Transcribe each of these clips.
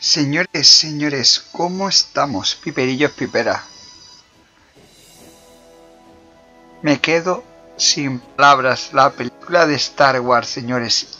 Señores, ¿cómo estamos? Piperillos, pipera. Me quedo sin palabras. La película de Star Wars, señores.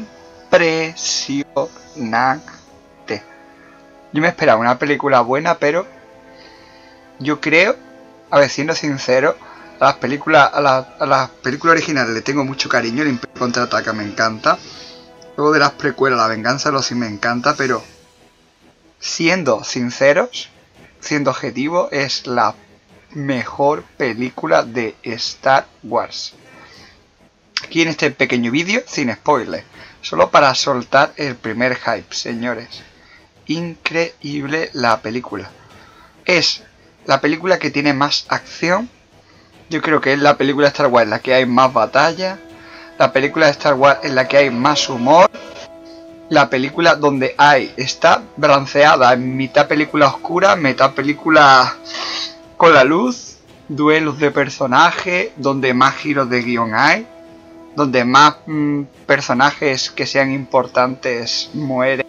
Impresionante. Yo me esperaba una película buena, pero yo creo, a ver, siendo sincero, a las películas originales le tengo mucho cariño. El Imperio Contraataca me encanta. Luego de las precuelas, La Venganza de los Sith me encanta, pero siendo sinceros, siendo objetivo, es la mejor película de Star Wars. Aquí en este pequeño vídeo, sin spoiler, solo para soltar el primer hype, señores. Increíble la película. Es la película que tiene más acción. Yo creo que es la película de Star Wars en la que hay más batalla. La película de Star Wars en la que hay más humor. La película donde está balanceada en mitad película oscura, mitad película con la luz, duelos de personajes, donde más giros de guión hay, donde más personajes que sean importantes mueren.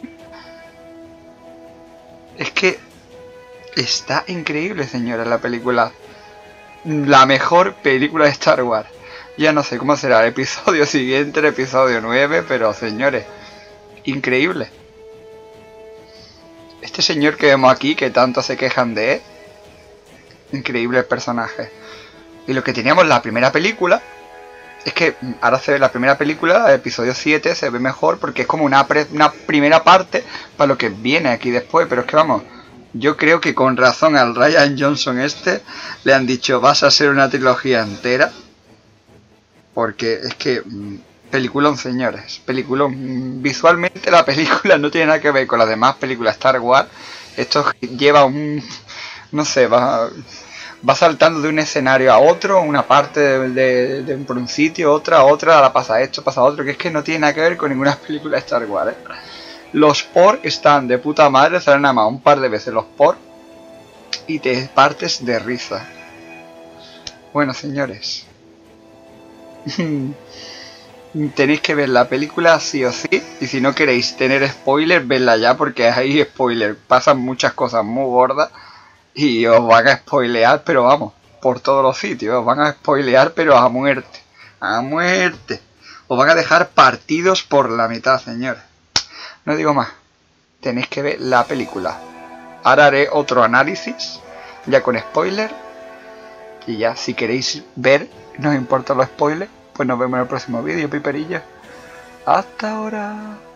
Es que está increíble, señora, la película. La mejor película de Star Wars. Ya no sé cómo será el episodio siguiente, el episodio 9, pero señores, increíble. Este señor que vemos aquí, que tanto se quejan de él, increíble el personaje. Y lo que teníamos en la primera película es que ahora se ve la primera película, el episodio 7, se ve mejor porque es como una primera parte para lo que viene aquí después. Pero es que vamos, yo creo que con razón al Rian Johnson le han dicho: vas a hacer una trilogía entera. Porque es que peliculón, señores, peliculón. Visualmente la película no tiene nada que ver con las demás películas Star Wars. Esto lleva no sé, va saltando de un escenario a otro, una parte de por un sitio, otra, ahora pasa esto, pasa otro, que es que no tiene nada que ver con ninguna película de Star Wars, ¿eh? Los por están de puta madre, salen nada más un par de veces los por y te partes de risa. Bueno, señores, tenéis que ver la película sí o sí, y si no queréis tener spoilers, vedla ya, porque hay spoilers, pasan muchas cosas muy gordas y os van a spoilear, pero vamos, por todos los sitios, os van a spoilear, pero a muerte, os van a dejar partidos por la mitad, señores. No digo más, tenéis que ver la película. Ahora haré otro análisis, ya con spoiler, y ya, si queréis ver, no os importan los spoilers, pues nos vemos en el próximo vídeo, piperillas. Hasta ahora.